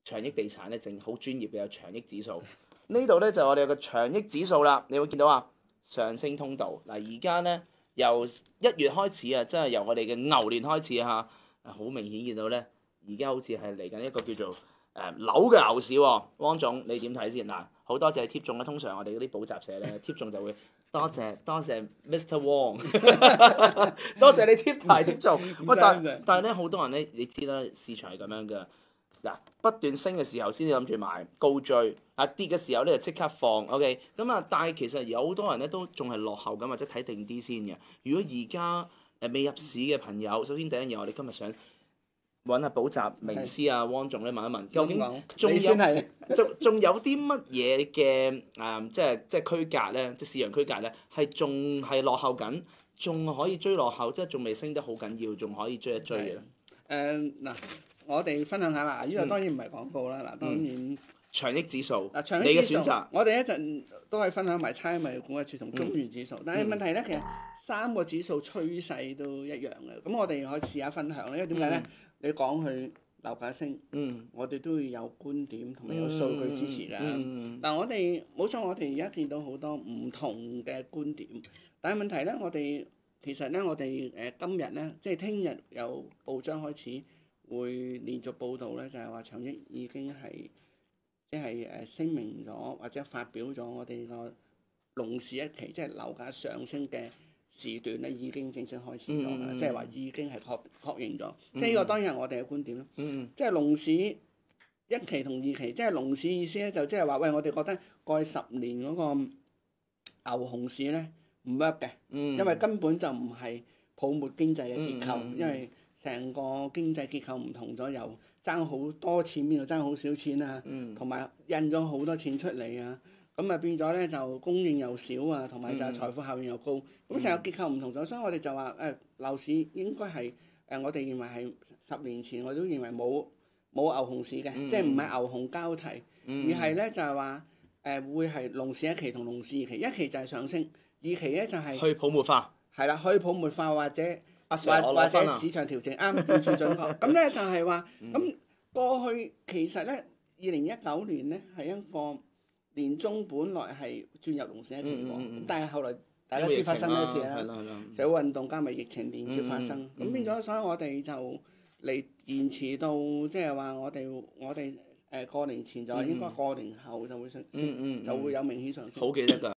長益地產咧正好專業嘅有長益指數。呢度咧就我哋有個長益指數啦，你會見到啊上升通道。嗱而家咧由1月開始啊，即係由我哋嘅牛年開始嚇，好明顯見到咧，而家好似係嚟緊一個叫做樓嘅牛市喎。汪總你點睇先？嗱，好多謝貼中啦，通常我哋嗰啲補習社咧貼中就會多謝 Mr. Wong， 多謝你貼題貼中。喂，但係咧好多人咧，你知啦，市場係咁樣㗎。嗱，不斷升嘅時候先至諗住買高追，跌嘅時候咧就即刻放，OK。咁啊，但係其實有好多人咧都仲係落後咁，或者睇定啲先嘅。如果而家未入市嘅朋友，首先第一樣我哋今日想揾下補習名師啊，汪總咧問一問，究竟仲有啲乜嘢嘅即係區隔咧，即係市場區隔咧，係仲係落後緊，仲可以追落後，即係仲未升得好緊要，仲可以追一追嘅咧。 嗱。我哋分享下啦，呢個當然唔係廣告啦。嗱，當然長益指數， 長益指數你嘅選擇。 我哋一陣都係分享埋差餉物業估價署同中原指數，但係問題咧，其實3個指數趨勢都一樣嘅。咁我哋可以試下分享咧，因為點解咧？你講佢樓價升，我哋都要有觀點同埋有數據支持㗎。嗱，我哋冇錯，我哋而家見到好多唔同嘅觀點，但係問題咧，我哋其實咧，我哋今日咧，即係聽日有報章開始會連續報導咧，就係話長益已經係即係聲明咗或者發表咗我哋個龍市一期，即係樓價上升嘅時段咧，已經正式開始咗啦。即係話已經係確認咗。即係呢個當然係我哋嘅觀點啦。即係龍市1期同2期，即係龍市意思咧，就即係話喂，我哋覺得過去10年嗰個牛熊市咧唔 work 嘅，因為根本就唔係泡沫經濟嘅結構，因為成個經濟結構唔同咗，又爭好多錢，邊度爭好少錢啊？同埋印咗好多錢出嚟啊！咁啊變咗咧就供應又少啊，同埋就係財富效應又高。咁成個結構唔同咗，所以我哋就話樓市應該係我哋認為係10年前我都認為冇牛熊市嘅，即係唔係牛熊交替，而係咧就係話會係龍市1期同龍市2期，1期就係上升，2期咧就係去泡沫化。 係啦，去泡沫化或者或者市場調整啱，完全準確。咁咧就係話，咁過去其實咧2019年咧係一個年中本來係轉入龍市1期喎，但係後來大家知發生咩事啦？社會運動加埋疫情連接發生，咁變咗，所以我哋就嚟延遲到即係話我哋過年前就應該過年後就會上，就會有明顯上升。 好記得㗎。